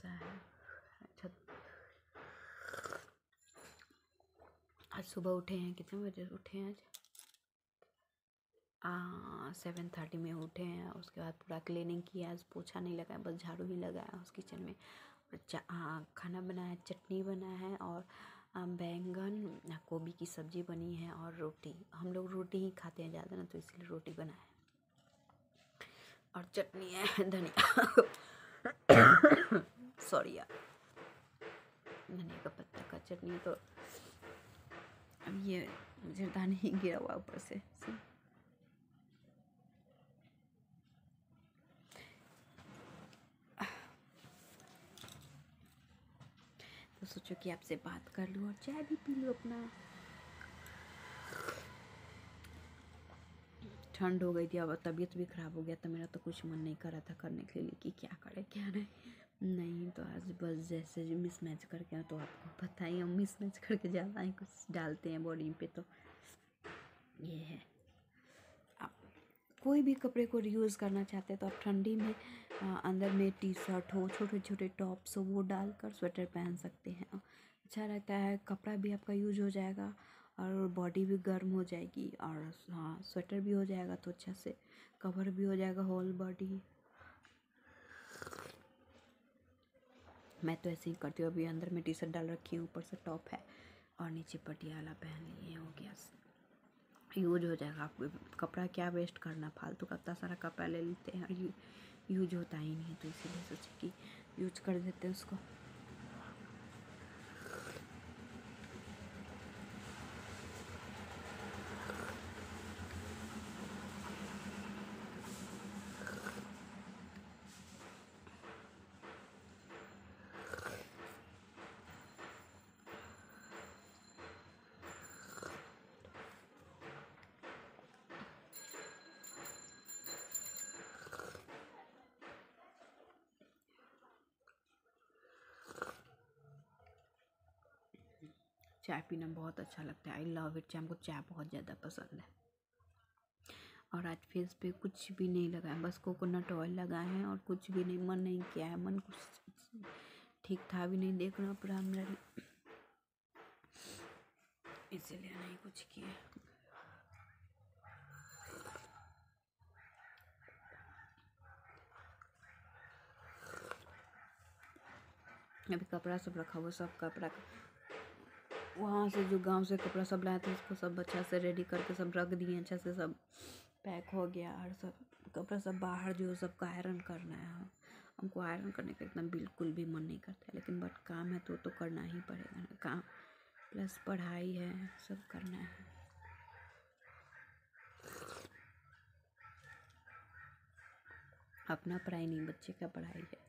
कैसा है। अच्छा, आज सुबह उठे हैं, कितने बजे उठे हैं आज? 7:30 में उठे हैं। उसके बाद पूरा क्लीनिंग किया, आज पोछा नहीं लगाया, बस झाड़ू ही लगाया उस किचन में। खाना बनाया, चटनी बना है और बैंगन गोभी की सब्जी बनी है और रोटी। हम लोग रोटी ही खाते हैं ज़्यादा ना, तो इसलिए रोटी बना है और चटनी है धनिया सॉरी यार, धनिया का पत्ता का चटनी। तो अब ये जरदानी ही गिरा हुआ ऊपर से। तो सोचो कि आपसे बात कर लूँ और चाय भी पी लूँ अपना। ठंड हो गई थी, अब तबीयत भी ख़राब हो गया था मेरा, तो कुछ मन नहीं कर रहा था करने के लिए कि क्या करे क्या नहीं। तो आज बस जैसे मिस मैच करके, तो आपको पता ही हम मिस मैच करके ज़्यादा ही कुछ डालते हैं बॉडी पे। तो ये है, आप कोई भी कपड़े को रीयूज़ करना चाहते हैं तो आप ठंडी में अंदर में टी शर्ट हो, छोटे छोटे टॉप्स हो, वो डालकर स्वेटर पहन सकते हैं। अच्छा रहता है, कपड़ा भी आपका यूज हो जाएगा और बॉडी भी गर्म हो जाएगी, और हाँ स्वेटर भी हो जाएगा तो अच्छा से कवर भी हो जाएगा होल बॉडी। मैं तो ऐसे ही करती हूँ। अभी अंदर में टी शर्ट डाल रखी हूँ, ऊपर से टॉप है और नीचे पटियाला पहन लिए, हो गया, यूज हो जाएगा। आप कपड़ा क्या वेस्ट करना, फालतू का इतना सारा कपड़ा ले लेते हैं और यूज होता ही नहीं, तो इसीलिए सोचे कि यूज कर देते हैं उसको। चाय पीना बहुत अच्छा लगता है, आई लव इट। हमको चाय बहुत ज़्यादा पसंद है। और आज फेस पे कुछ भी नहीं लगाया, बस कोकोनट ऑयल लगाए हैं और कुछ भी नहीं, मन नहीं किया है, मन कुछ ठीक था भी नहीं, देखना पूरा मेरा, इसलिए नहीं कुछ किया। अभी कपड़ा सब रखा हुआ, सब कपड़ा वहाँ से जो गांव से कपड़ा सब लाए थे उसको सब अच्छा से रेडी करके सब रख दिए, अच्छा से सब पैक हो गया। और सब कपड़ा सब बाहर जो सबका आयरन करना है। हमको आयरन करने का इतना बिल्कुल भी मन नहीं करता है, लेकिन बट काम है तो करना ही पड़ेगा ना, काम प्लस पढ़ाई है, सब करना है। अपना पढ़ाई नहीं, बच्चे का पढ़ाई है।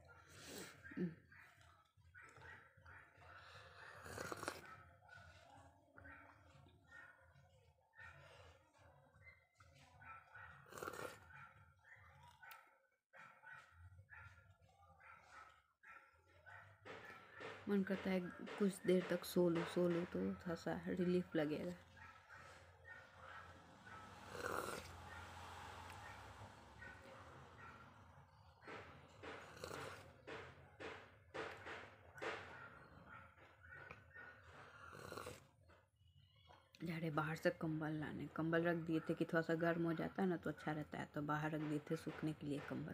मन करता है कुछ देर तक सो लूँ तो थोड़ा सा रिलीफ लगेगा। जा रहे बाहर से कंबल लाने, कंबल रख दिए थे कि थोड़ा सा गर्म हो जाता है ना तो अच्छा रहता है, तो बाहर रख दिए थे सूखने के लिए कंबल।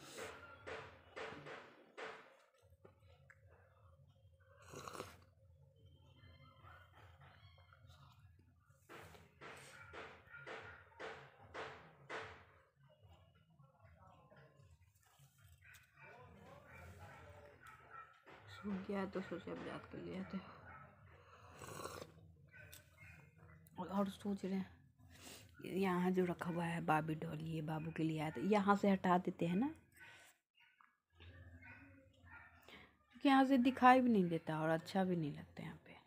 सूख गया तो सोचे अब याद कर लिया थे। और सोच रहे हैं यहाँ जो रखा हुआ है बाबी डॉल, ये बाबू के लिए आया था, यहाँ से हटा देते हैं ना, क्योंकि यहाँ से दिखाई भी नहीं देता और अच्छा भी नहीं लगता। यहाँ पे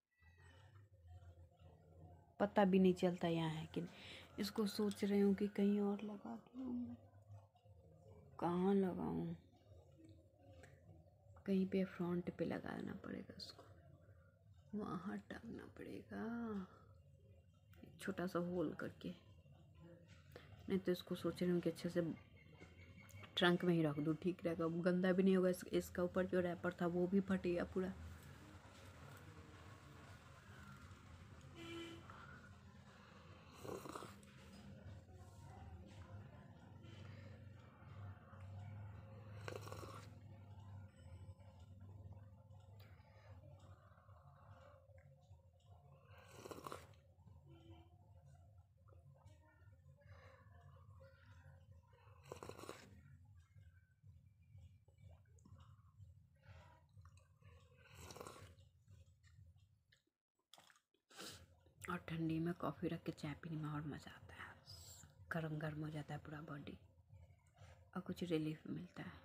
पता भी नहीं चलता यहाँ है कि नहीं। इसको सोच रही हूँ कि कहीं और लगा दूँ, कहाँ लगाऊँ, कहीं पे फ्रंट पे लगाना पड़ेगा उसको, वहाँ टांगना पड़ेगा छोटा सा होल करके। नहीं तो इसको सोच रही हूँ कि अच्छे से ट्रंक में ही रख दूँ, ठीक रहेगा, गंदा भी नहीं होगा। इसका ऊपर जो रैपर था वो भी फट गया पूरा। और ठंडी में कॉफ़ी रख के चाय पीने में और मज़ा आता है, गर्म गर्म हो जाता है पूरा बॉडी और कुछ रिलीफ मिलता है।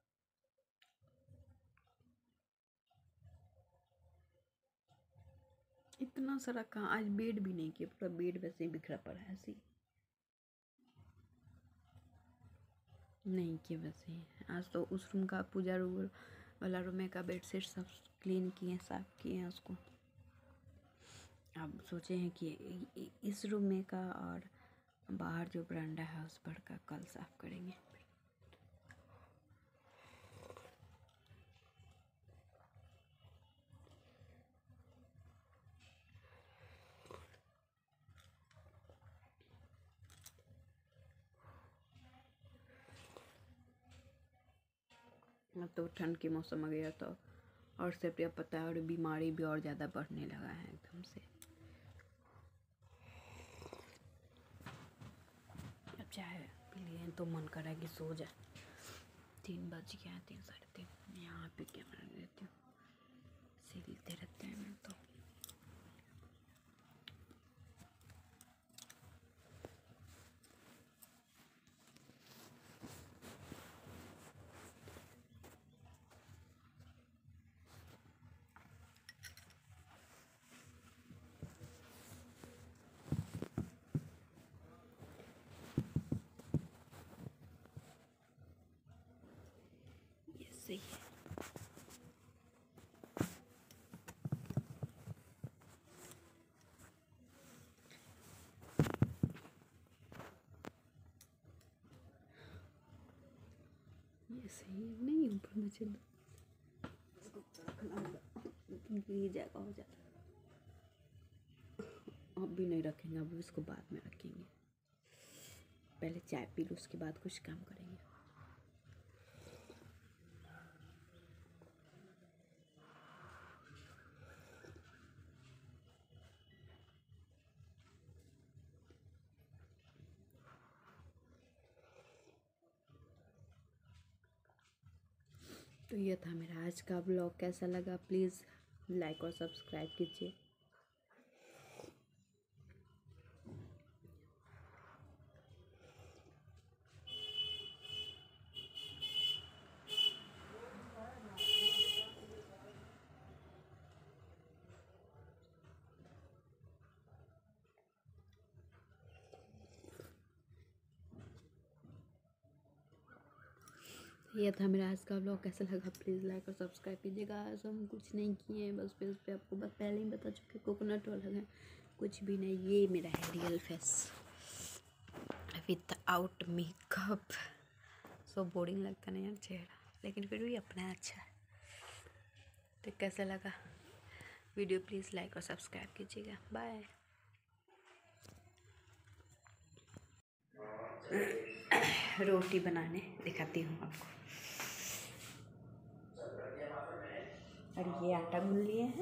इतना सारा कहाँ, आज बेड भी नहीं किया, पूरा बेड वैसे ही बिखरा पड़ा है ऐसे ही, नहीं किया वैसे ही। आज तो उस रूम का, पूजा रूम वाला रूम का बेडशीट सब क्लीन किए, साफ किए हैं उसको। अब सोचे हैं कि इस रूम में का और बाहर जो बरांडा है उस पर का कल साफ करेंगे। अब तो ठंड के मौसम आ गया तो और से पता है, और बीमारी भी और ज़्यादा बढ़ने लगा है एकदम से। अब चाय पी लिए तो मन कर रहा है कि सो जाए। 3 बज गया है, 3 साढ़े 3। यहाँ पे कैमरा देती हूँ, सीखते रहते हैं मैं तो। ये सही है। ये सही है, नहीं ऊपर में चलो गिर जाएगा, हो जाता है। अब भी नहीं रखेंगे, अब इसको बाद में रखेंगे। पहले चाय पी लो, उसके बाद कुछ काम करेंगे। तो ये था मेरा आज का ब्लॉग। कैसा लगा प्लीज़ लाइक और सब्सक्राइब कीजिए। ये था मेरा आज का ब्लॉग। कैसा लगा प्लीज़ लाइक और सब्सक्राइब कीजिएगा। आज हम कुछ नहीं किए हैं, बस फेस पे आपको बस पहले ही बता चुके, कोकोनट वाला है, कुछ भी नहीं। ये मेरा है real face without makeup. So boring लगता नहीं यार चेहरा, लेकिन फिर भी अपना अच्छा है। तो कैसा लगा वीडियो प्लीज़ लाइक और सब्सक्राइब कीजिएगा। बाय। रोटी बनाने दिखाती हूँ आपको। और ये आटा गूंद लिए हैं,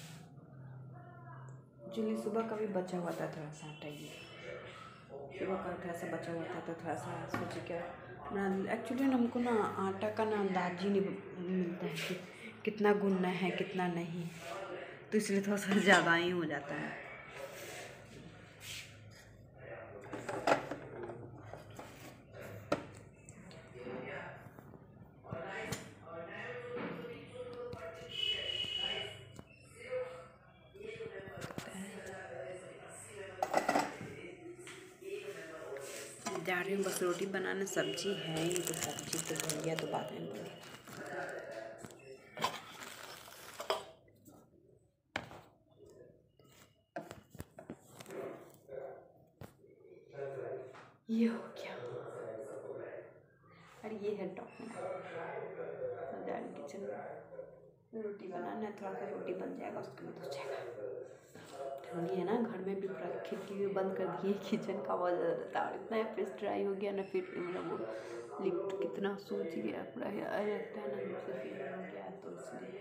एक्चुअली सुबह का भी बचा हुआ था थोड़ा सा आटा, ये सुबह का थोड़ा सा बचा हुआ था तो थोड़ा सा सोचे क्या ना। एक्चुअली हमको ना आटा का ना अंदाज ही नहीं मिलता है कि कितना गूंदना है कितना नहीं, तो इसलिए थोड़ा सा ज़्यादा ही हो जाता है। जा रही हूँ बस रोटी बनाने, सब्जी है ही तो सब्जी तो बन गया तो बाद में बनेगा। ये हो गया। अरे ये है टॉप में किचन में रोटी बनाना है, थोड़ा सा रोटी बन जाएगा उसके बाद हो जाएगा। ठंडी है ना, घर में भी पूरा खिड़की भी बंद कर दिए, किचन का आवाज़ रहता है। इतना फेस ड्राई हो गया ना, फिर मेरा वो लिप कितना सूज गया पूरा, लगता है ना मुझसे फीवर हो गया, तो इसलिए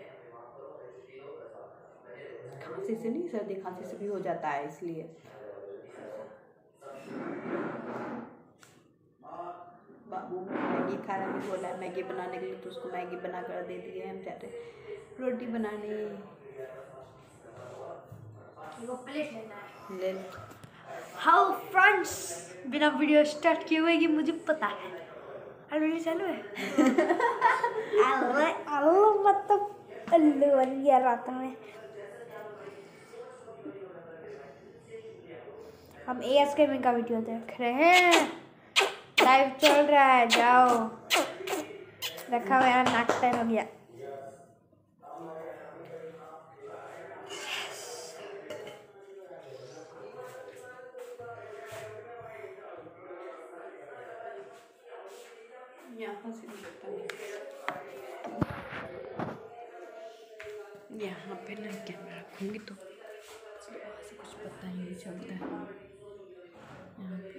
खांसी से नहीं, सर्दी खांसी से भी हो जाता है इसलिए। बाबू मैगी खाना भी बोला है, मैगी बनाने के लिए, तो उसको मैगी बना कर दे दिए। हम चाहते रोटी बनाने, प्लेट लेना है, ले लो। हाउ फ्रेंड्स, बिना वीडियो स्टार्ट किए हुए कि मुझे पता है ऑलरेडी चालू है। अल्लाह मतलब अल्लू वाली रात में हम एएस गेमिंग का वीडियो देख रहे हैं, लाइव चल रहा है। जाओ देखा, मेरा नाक टैन हो गया। यहाँ से यहाँ पे ना कैमरा रखूँगी तो वहाँ से कुछ पता ही नहीं चलता है। यहाँ पे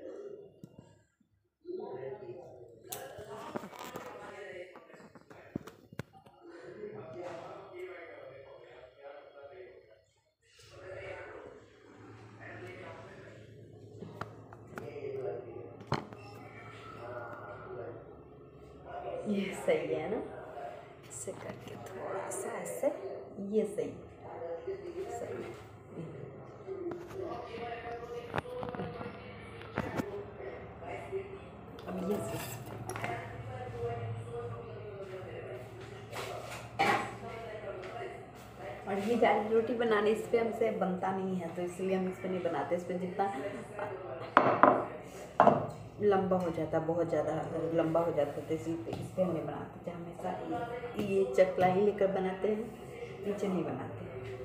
ये सही है ना, ऐसे करके थोड़ा सा ऐसे, ये सही सही। अब ये और ये जाली रोटी बनाने इस पर हमसे बनता नहीं है, तो इसलिए हम इस पर नहीं बनाते। इस पर जितना लंबा हो जाता, बहुत ज़्यादा लंबा हो जाता, तो इसलिए इस पर हम नहीं बनाते। हमेशा ये चकला ही लेकर बनाते हैं, नीचे नहीं बनाते।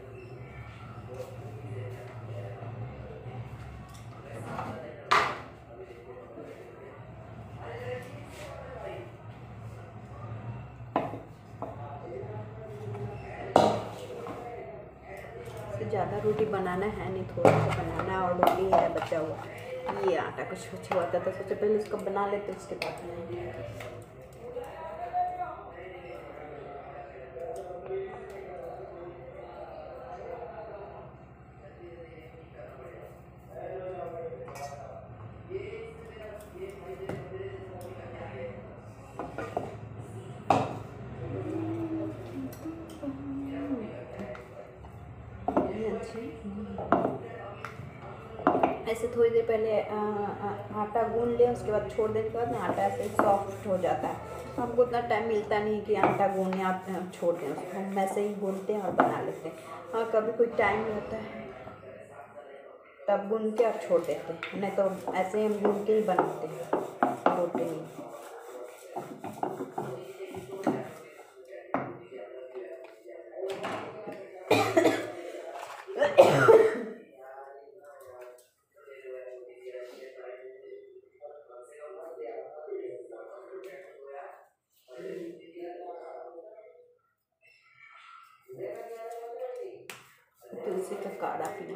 ज़्यादा रोटी बनाना है नहीं, थोड़ा सा बनाना है, और रोटी है बचा हुआ। ये आटा कुछ बचा हुआ था, तो सोचे पहले उसको बना लेते, उसके बाद बनाएंगे। ऐसे थोड़ी देर पहले आटा गूंद लें, उसके बाद छोड़ देने के बाद ना आटा ऐसे सॉफ्ट हो जाता है। हमको उतना टाइम मिलता नहीं कि आटा गूंदने आप छोड़ दें उसको, हम ऐसे ही गूंदते हैं और बना लेते हैं। हाँ, कभी कोई टाइम रहता है तब गूंद के आप छोड़ देते हैं, नहीं तो ऐसे ही हम गूंद के ही बनाते हैं रोटी। तुलसी का काढ़ा पीना।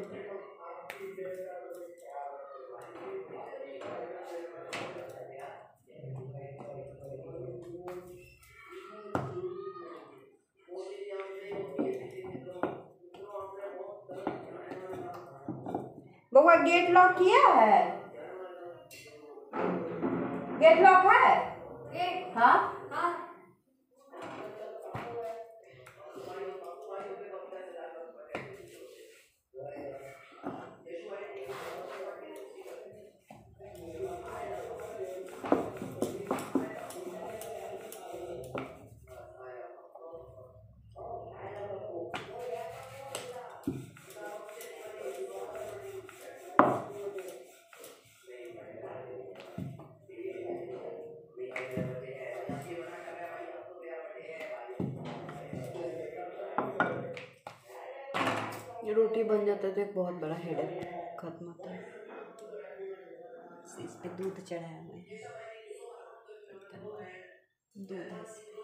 बउआ गेट लॉक किया है? गेट लॉक है? हाँ हाँ। रोटी बन जाता है तो एक बहुत बड़ा हेडेक खत्म होता है। इस पे दूध चढ़ाया मैं। दूध है।